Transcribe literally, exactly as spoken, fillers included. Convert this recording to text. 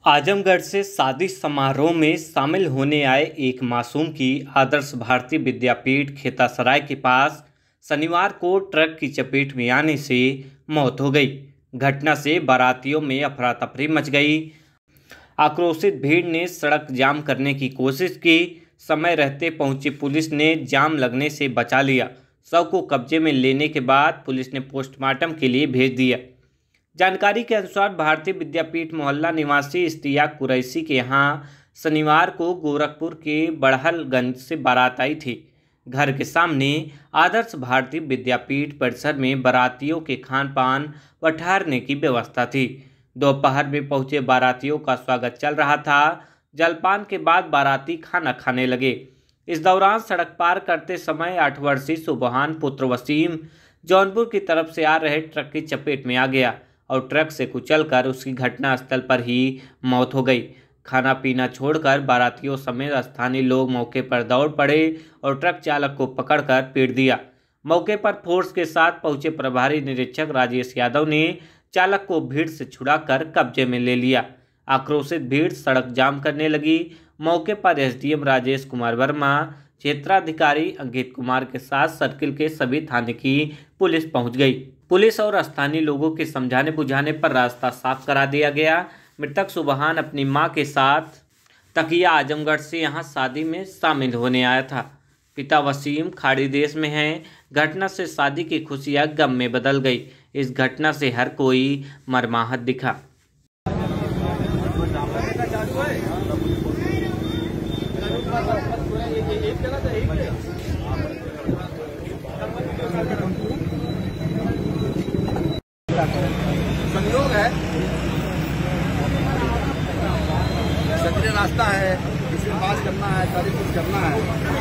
आजमगढ़ से शादी समारोह में शामिल होने आए एक मासूम की आदर्श भारतीय विद्यापीठ खेतासराय के पास शनिवार को ट्रक की चपेट में आने से मौत हो गई। घटना से बारातियों में अफरा तफरी मच गई। आक्रोशित भीड़ ने सड़क जाम करने की कोशिश की। समय रहते पहुंची पुलिस ने जाम लगने से बचा लिया। शव को कब्जे में लेने के बाद पुलिस ने पोस्टमार्टम के लिए भेज दिया। जानकारी के अनुसार भारतीय विद्यापीठ मोहल्ला निवासी इश्तियाक कुरैशी के यहाँ शनिवार को गोरखपुर के बड़हलगंज से बारात आई थी। घर के सामने आदर्श भारतीय विद्यापीठ परिसर में बारातियों के खान पान व ठहरने की व्यवस्था थी। दोपहर में पहुंचे बारातियों का स्वागत चल रहा था। जलपान के बाद बाराती खाना खाने लगे। इस दौरान सड़क पार करते समय आठ वर्षीय सुबहान पुत्र वसीम जौनपुर की तरफ से आ रहे ट्रक की चपेट में आ गया और ट्रक से कुचलकर उसकी घटनास्थल पर ही मौत हो गई। खाना पीना छोड़कर बारातियों समेत स्थानीय लोग मौके पर दौड़ पड़े और ट्रक चालक को पकड़कर पीट दिया। मौके पर फोर्स के साथ पहुंचे प्रभारी निरीक्षक राजेश यादव ने चालक को भीड़ से छुड़ाकर कब्जे में ले लिया। आक्रोशित भीड़ सड़क जाम करने लगी। मौके पर एसडीएम राजेश कुमार वर्मा, क्षेत्राधिकारी अंकित कुमार के साथ सर्किल के सभी थाने की पुलिस पहुंच गई। पुलिस और स्थानीय लोगों के समझाने बुझाने पर रास्ता साफ करा दिया गया। मृतक सुबहान अपनी मां के साथ तकिया आजमगढ़ से यहां शादी में शामिल होने आया था। पिता वसीम खाड़ी देश में हैं। घटना से शादी की खुशियां गम में बदल गई। इस घटना से हर कोई मर्माहत दिखा। संयोग है, सक्रिय रास्ता है, किसी को पास करना है, सारी कुछ करना है।